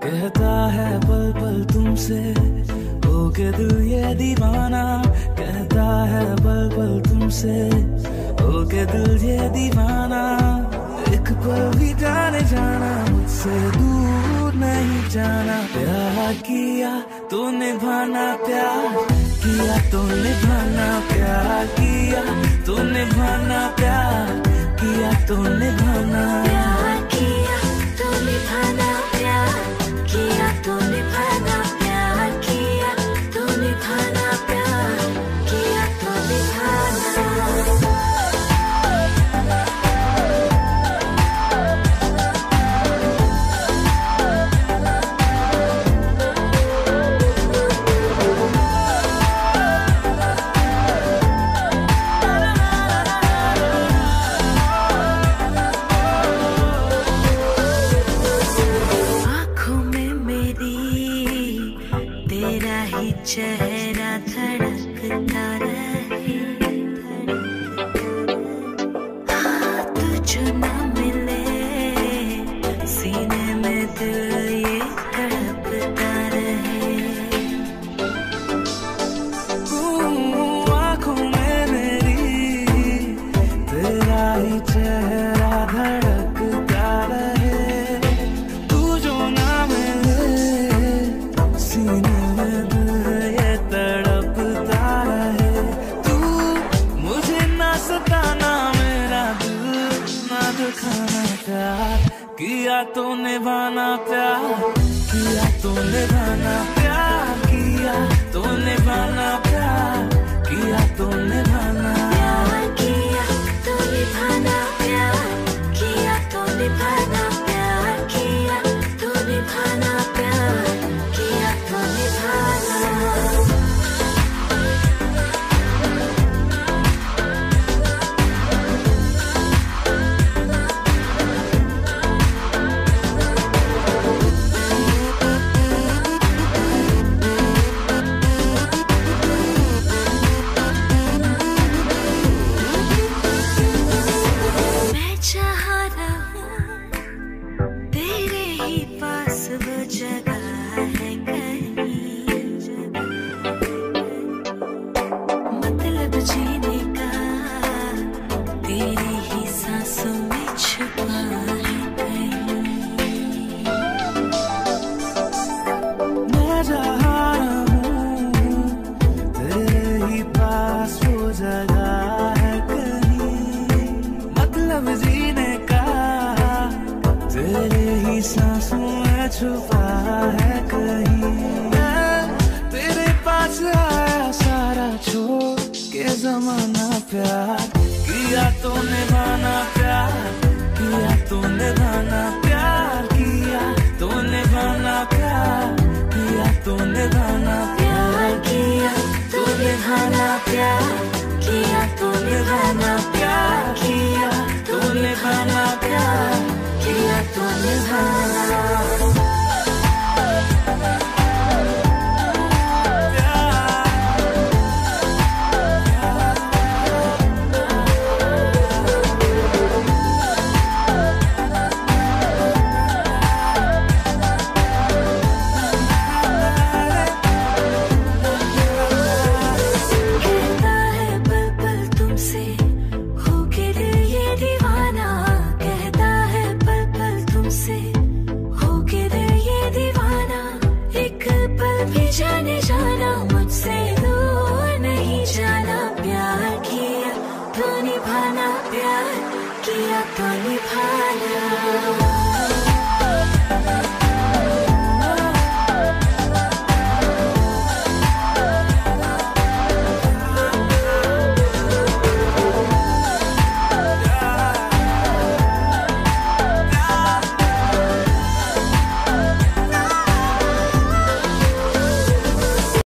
कहता है पल पल तुमसे हो के दिल ये दीवाना, कहता है पल पल तुमसे हो के दिल ये दीवाना। एक पल भी जाने जाना मुझसे दूर नहीं जाना। प्यार किया तो निभाना, प्यार किया तो निभाना, प्यार किया तो निभाना, प्यार किया तो निभाना, प्यार किया तो निभाना, प्यार किया तो निभाना, प्यार किया तो निभाना, प्यार किया तो निभाना। चेहरा धड़कता रहे, हाथ जो न मिले सीने में दिल ये तड़पता रहे। आँखों में मेरी तेरा ही चेहरा धड़कता रहे, तू जो ना मिले सीने खाना। प्यार किया तो निभाना, प्यार किया तो निभाना, प्यार किया तो निभाना, प्यार किया तो निभाना, प्यार किया तो निभाना, प्यार किया तो निभाना, प्यार किया तो निभाना, प्यार किया तो निभाना। सांसों में छुपा है कहीं, तेरे पास आया सारा छोड़ के जमाना। प्यार किया तो निभाना, प्यार किया तो निभाना, प्यार किया तो निभाना, प्यार किया तो निभाना, प्यार किया तो निभाना, प्यार किया तो निभाना, प्यार किया तो निभाना, प्यार किया तो निभाना। जाने जाना मुझसे दूर नहीं जाना। प्यार किया तो निभाना, प्यार किया तो निभाना।